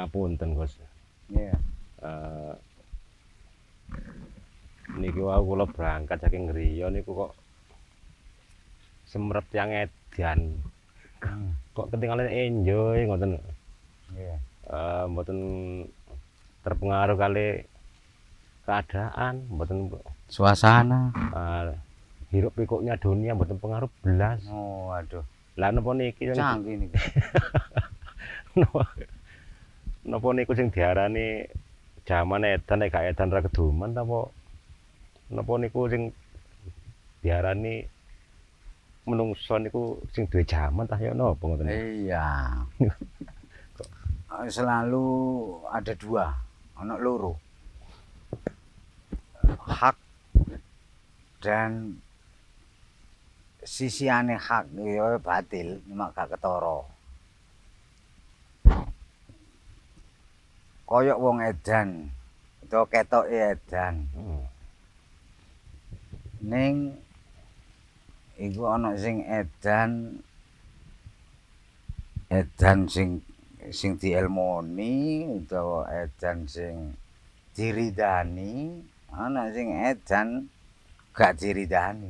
ngapunten Gus. Iya. Niki wau kula berangkat saking griya niku kok semrep yang edan. Kok ketinggalan enjoy ngoten. Iya. Mboten terpengaruh kali keadaan, mboten Suasana. hiruk pikuknya dunia mboten pengaruh belas. Oh, aduh. Lah napa niki Canggih niki. napa niku sing diarani jaman edan nek gak edan ra keduman ta apa napa niku sing diarani menungso niku sing duwe jaman tah ya napa ngoten. Iya. Selalu ada dua, ana loro. Hak dan sisi aneh hak ya batil, cuma gak ketara. Koyok wong edan, utawa ketoke edan. Ning iku ana sing edan sing dielmoni utawa edan sing diridani, ana sing edan gak diridani.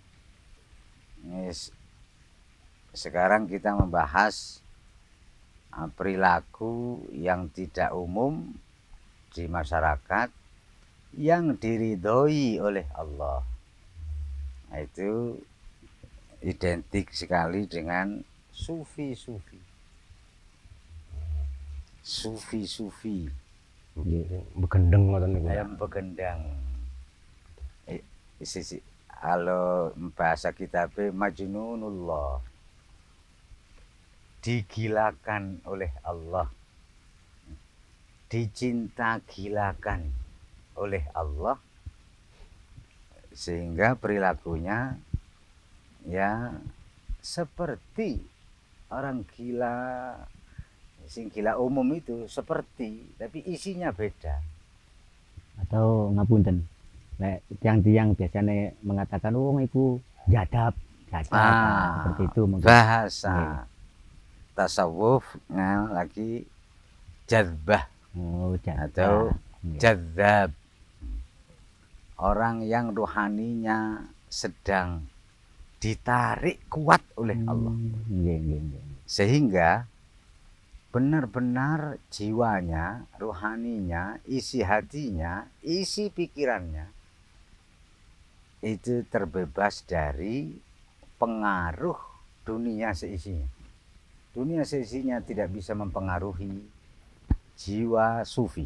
Sekarang kita membahas perilaku yang tidak umum di masyarakat yang diridhoi oleh Allah. Nah, itu identik sekali dengan sufi-sufi. Sufi-sufi. Begendeng ngoten niku. Ayam begendang. Kalau bahasa kitabnya Majnunullah. Digilakan oleh Allah. Dicinta gilakan oleh Allah. Sehingga perilakunya ya seperti orang gila, sing gila umum itu seperti, tapi isinya beda. Atau ngapunten, tiang-tiang biasanya mengatakan wong iku jadab, seperti itu mungkin. Bahasa tasawuf lagi jadzbah atau jadzab. Orang yang rohaninya sedang ditarik kuat oleh Allah. Sehingga benar-benar jiwanya, rohaninya, isi hatinya, isi pikirannya itu terbebas dari pengaruh dunia seisinya. Dunia seisinya tidak bisa mempengaruhi jiwa sufi.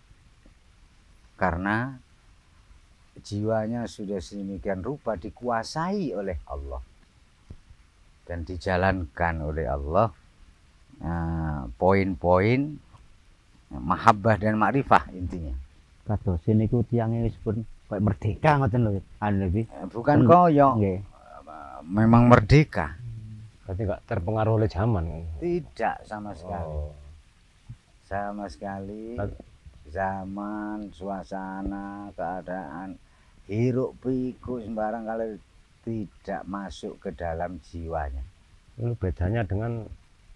Karena jiwanya sudah sedemikian rupa dikuasai oleh Allah dan dijalankan oleh Allah poin-poin mahabbah dan makrifah intinya. Kados niku tiyang wis pun koyo merdeka ngoten lho. Bukan koyo. Memang merdeka. Berarti enggak terpengaruh oleh zaman. Tidak sama sekali. Sama sekali. Zaman, suasana, keadaan, hiruk pikuk sembarang kali tidak masuk ke dalam jiwanya. Itu bedanya dengan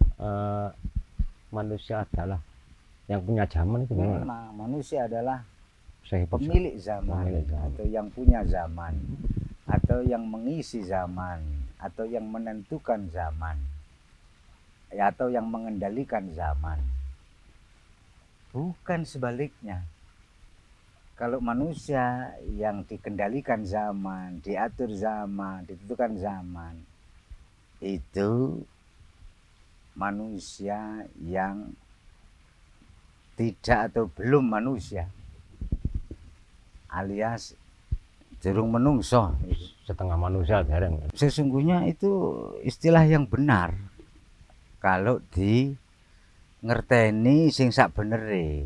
manusia adalah yang punya zaman itu gimana? Nah, manusia adalah pemilik zaman, atau yang punya zaman, atau yang mengisi zaman, atau yang menentukan zaman, atau yang mengendalikan zaman. Bukan sebaliknya. Kalau manusia yang dikendalikan zaman, diatur zaman, ditentukan zaman, itu manusia yang tidak atau belum manusia, alias durung menungso, setengah manusia dereng. Sesungguhnya itu istilah yang benar kalau di ngerteni sing sak benere.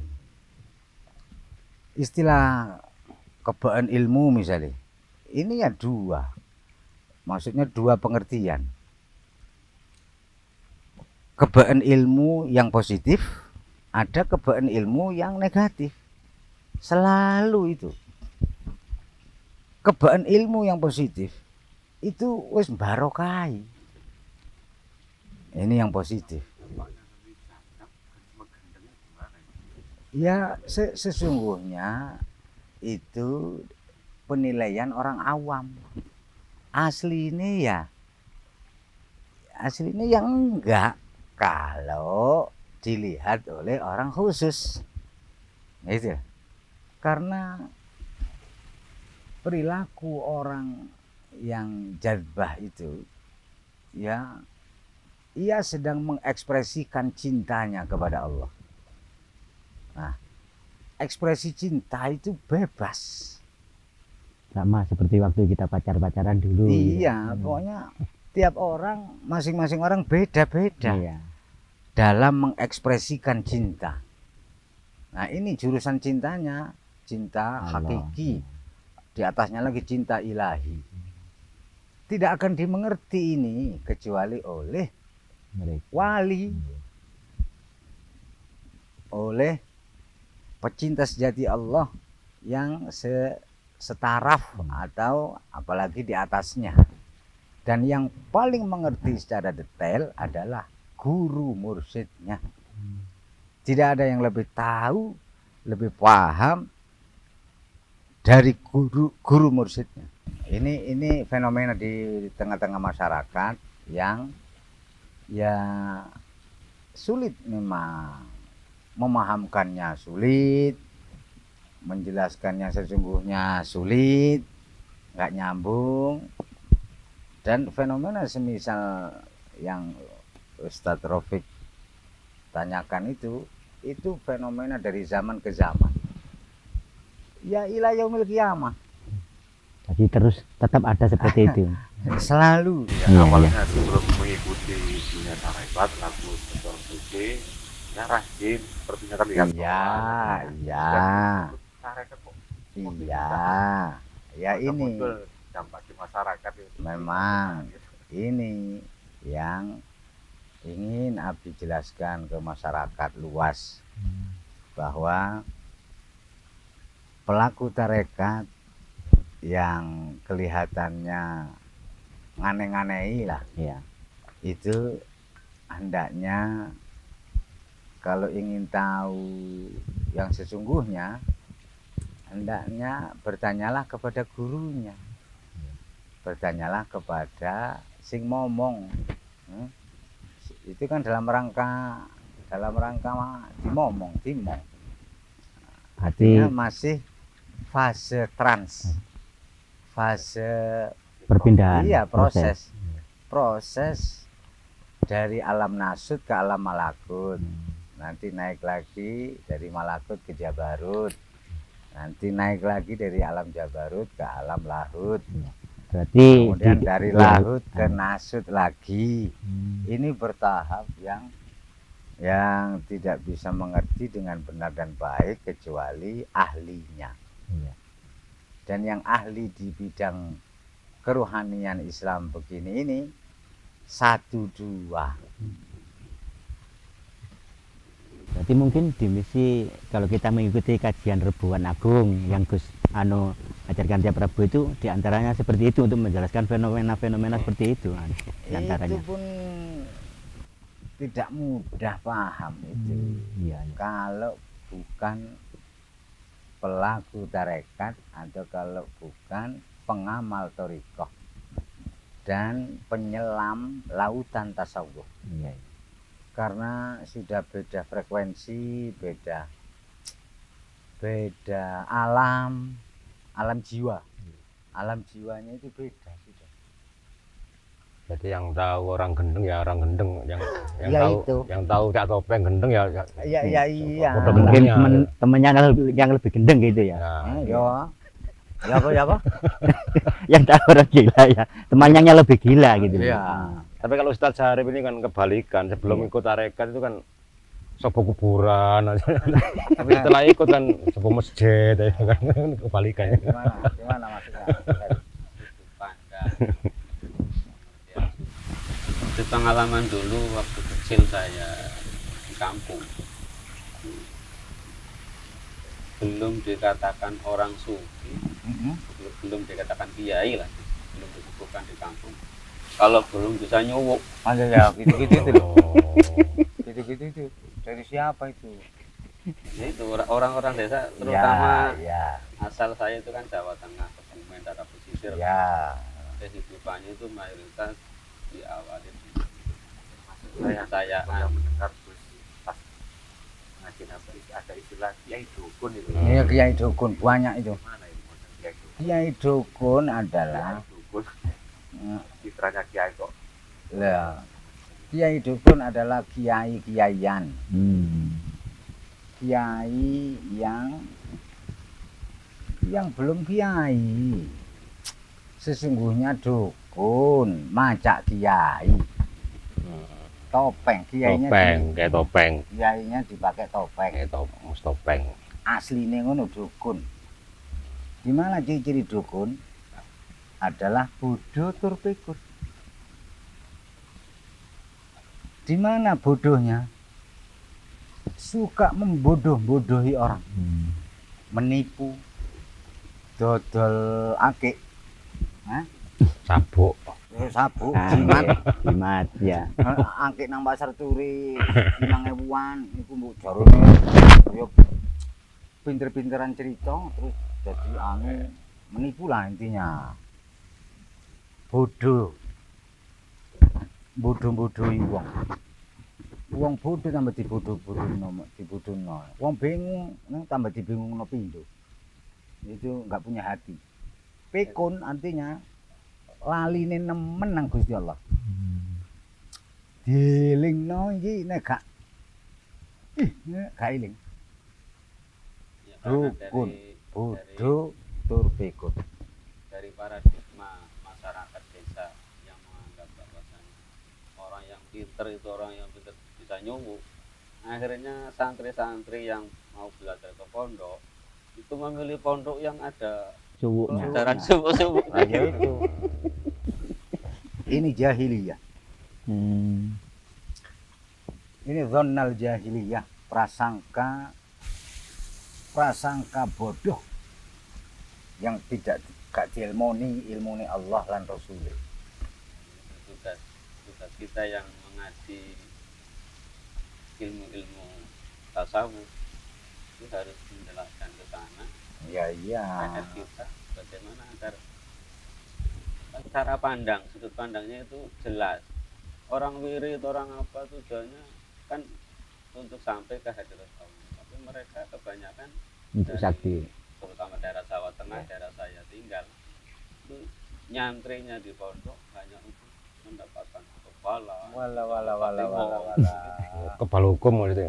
Istilah kebaan ilmu misalnya, ini ya dua, maksudnya dua pengertian. Kebaan ilmu yang positif, ada kebaan ilmu yang negatif. Selalu itu. Kebaan ilmu yang positif itu wis barokai. Ini yang positif. Ya sesungguhnya itu penilaian orang awam. Aslinya yang enggak kalau dilihat oleh orang khusus. Gitu. Karena perilaku orang yang jadbah itu ya ia sedang mengekspresikan cintanya kepada Allah. Nah, ekspresi cinta itu bebas. Sama seperti waktu kita pacaran dulu. Iya, pokoknya tiap orang, masing-masing orang beda-beda Iya. dalam mengekspresikan cinta. Nah, ini jurusan cintanya, cinta Allah. hakiki. Di atasnya lagi cinta ilahi. Tidak akan dimengerti ini kecuali oleh Mereka. wali, oleh pecinta sejati Allah yang setaraf atau apalagi di atasnya. Dan yang paling mengerti secara detail adalah guru mursyidnya. Tidak ada yang lebih tahu, lebih paham dari guru mursyidnya. Ini fenomena di tengah-tengah masyarakat yang ya sulit memang, memahamkannya sulit, menjelaskannya sesungguhnya sulit, nggak nyambung. Dan fenomena semisal yang Ustadz Rafiq tanyakan itu fenomena dari zaman ke zaman. Ya ila yaumil qiyamah. Jadi terus tetap ada seperti itu. Selalu. Iya, Awalnya iya. sebelum mengikuti dunia tarekat, laku setor suci, ya rajin pertunjukan di Iya, iya, tarekat kok. iya. Ya ini Muncul dampak di masyarakat itu. memang ini yang ingin Abdi jelaskan ke masyarakat luas bahwa pelaku tarekat yang kelihatannya ngane-nganei lah, Iya. itu hendaknya kalau ingin tahu yang sesungguhnya, hendaknya bertanyalah kepada gurunya, bertanyalah kepada sing ngomong. Itu kan dalam rangka dimomong. Berarti Artinya masih fase trans, fase perpindahan. iya, proses dari alam nasut ke alam malakut. Nanti naik lagi dari malakut ke jabarut, nanti naik lagi dari alam jabarut ke alam lahut, Berarti kemudian dari ya, lahut ke nasut lagi. Ini bertahap yang tidak bisa mengerti dengan benar dan baik kecuali ahlinya. Iya. Dan yang ahli di bidang kerohanian Islam begini ini 1-2. Berarti mungkin di misi kalau kita mengikuti kajian Rebuan Agung yang Gus ajarkan tiap Rabu itu diantaranya seperti itu untuk menjelaskan fenomena-fenomena seperti itu diantaranya. Itu pun tidak mudah paham itu. Iya, iya. Kalau bukan pelaku tarekat atau kalau bukan pengamal thariqah dan penyelam lautan tasawuf. Iya, iya. Karena sudah beda frekuensi, beda alam jiwa. Alam jiwanya itu beda sudah. Jadi yang tahu orang gendeng ya orang gendeng, yang Ya tahu itu. yang tahu cak topeng gendeng ya. Iya. Udah Mungkin gendengnya. temennya yang lebih gendeng gitu ya. Nah, Ya apa? Yang tahu orang gila ya. Temannya yang lebih gila gitu. Iya. tapi kalau Ustadz Syarif ini kan kebalikan, sebelum Iya. ikut tarekat itu kan sebuah kuburan, tapi setelah ikut kan sebuah masjid, ya kan kebalikannya. Gimana maksudnya? Itu pengalaman dulu waktu kecil saya di kampung. Belum dikatakan orang sufi, belum dikatakan kiai lah, belum disebutkan di kampung. Kalau belum bisa nyuwuk, Ada ya gitu-gitu itu loh. Oh. Gitu-gitu itu. Dari siapa itu? Ya itu orang-orang desa terutama ya, asal saya itu kan Jawa Tengah, Kebumen, daerah pesisir. ya. Kehidupannya itu mayoritas diawali saya sayaan. mendengar Gus pas ngaji nabi ada istilah kiai dukun itu. Iya, kiai dukun banyak itu. Mana itu maksudnya kiai dukun? Kiai dukun adalah Kiai dukun. Citranya kiai kok. lah, kiai dukun adalah kiai-kiaian. Kiai yang belum kiai. Sesungguhnya dukun, macak kiai. Topeng, kiainya Kayak topeng. kiainya dipakai topeng. Kayak topeng. Aslinya ngono dukun. Gimana ciri-ciri dukun? Adalah bodoh tur pikun. Di mana bodohnya? Suka membodoh-bodohi orang. Menipu, dodol akik, Sabuk. sabuk, Jimat, jimat, jimat ya. akik nang pasar turi, 5.000-an, iku mbok jarone yo pinter-pinteran cerita terus jadi menipu lah intinya. Bodoh. Bodoh-bodohi wong. Wong bodoh tambah dibodohno. Wong bingung tambah dibingungno pindho. Itu enggak punya hati. Pikun artinya laline nemen nang Gusti Allah. Dielingno iki nek gak gak eling. Ya, karena Dukun, dari bodoh, tur pikun. dari paradigma masyarakat desa yang menganggap bahwasanya orang yang pinter itu orang yang pinter bisa nyungu, akhirnya santri-santri yang mau belajar ke pondok itu memilih pondok yang ada Suwuknya. pelajaran subuh-subuh. Aja itu. Ini jahiliyah. Ini dhonnal jahiliyah, prasangka bodoh yang tidak gak diilmoni ilmune Allah lan Rasulnya. Tugas kita yang mengaji ilmu-ilmu tasawuf itu harus menjelaskan ke sana Ya iya. agar kita bagaimana agar cara pandang, sudut pandangnya itu jelas. Orang wirid, orang apa tujuannya kan untuk sampai ke hadirat Allah, tapi mereka kebanyakan Untuk sakti. terutama daerah Jawa Tengah, daerah saya tinggal itu nyantrinya di pondok hanya untuk mendapatkan kepala Wala. Kebal hukum gitu ya.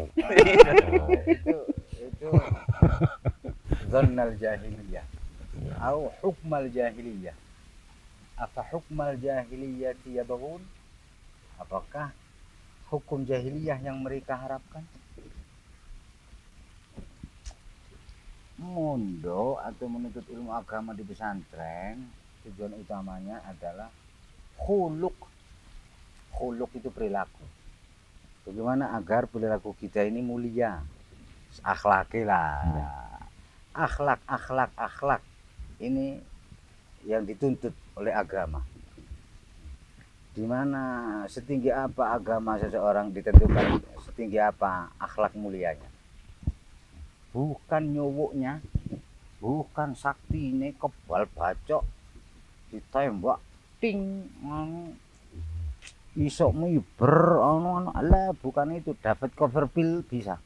Itu dhonnal jahiliyah. Au hukmal jahiliyah. Apa hukmal jahiliyah yabghun? Apakah hukum jahiliyah yang mereka harapkan? Mondok atau menuntut ilmu agama di pesantren tujuan utamanya adalah khuluk. Khuluk itu perilaku. Bagaimana agar perilaku kita ini mulia, akhlaki lah. Akhlak ini yang dituntut oleh agama. Di mana setinggi apa agama seseorang ditentukan setinggi apa akhlak mulianya. Bukan nyowoknya, bukan sakti ini kebal bacok ditembak ting isok miber ala bukan itu dapat cover bill bisa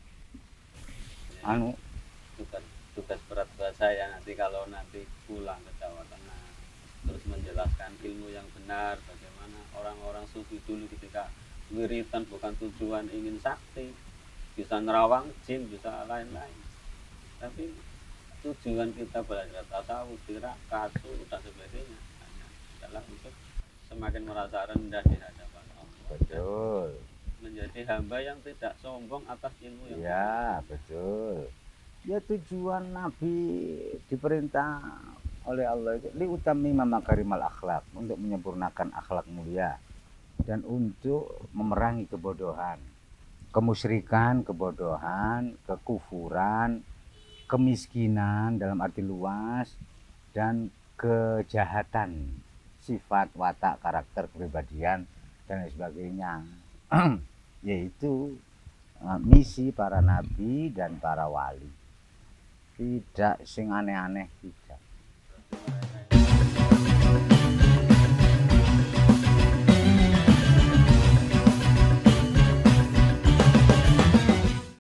tugas berat buat saya nanti kalau nanti pulang ke Jawa Tengah terus menjelaskan ilmu yang benar bagaimana orang-orang sufi dulu ketika wiritan bukan tujuan ingin sakti, bisa nerawang jin, bisa lain-lain, tapi tujuan kita belajar tasawuf, tirakat, dan sebagainya hanya adalah untuk semakin merasa rendah di hadapan Allah. betul Menjadi hamba yang tidak sombong atas ilmu yang ya betul ya tujuan Nabi diperintah oleh Allah itu liutamima makarimal akhlak, untuk menyempurnakan akhlak mulia dan untuk memerangi kebodohan, kemusyrikan, kebodohan, kekufuran, kemiskinan dalam arti luas, dan kejahatan sifat, watak, karakter, kepribadian dan lain sebagainya. Yaitu misi para nabi dan para wali. Tidak sing aneh-aneh, tidak.